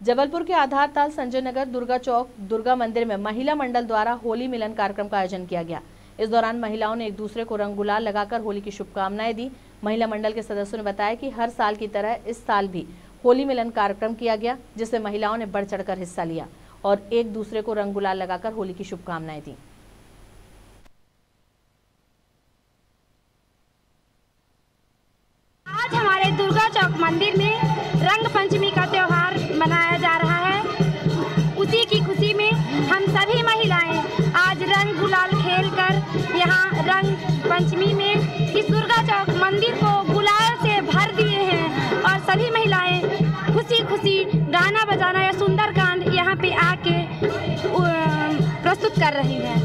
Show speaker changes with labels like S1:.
S1: जबलपुर के आधार ताल संजय नगर दुर्गा चौक दुर्गा मंदिर में महिला मंडल द्वारा होली मिलन कार्यक्रम का आयोजन किया गया। इस दौरान महिलाओं ने एक दूसरे को रंग गुलाल लगाकर होली की शुभकामनाएं दी। महिला मंडल के सदस्यों ने बताया कि हर साल की तरह इस साल भी होली मिलन कार्यक्रम किया गया, जिसमें महिलाओं ने बढ़ चढ़कर हिस्सा लिया और एक दूसरे को रंग गुलाल लगाकर होली की शुभकामनाएं दी।
S2: आज हमारे दुर्गा चौक मंदिर में रंग पंचमी का त्योहार मनाया जा रहा है। उसी की खुशी में हम सभी महिलाएं आज रंग गुलाल खेलकर यहाँ रंग पंचमी में इस दुर्गा चौक मंदिर को गुलाल से भर दिए हैं और सभी महिलाएं खुशी खुशी गाना बजाना या सुंदरकांड यहाँ पे आके प्रस्तुत कर रही हैं।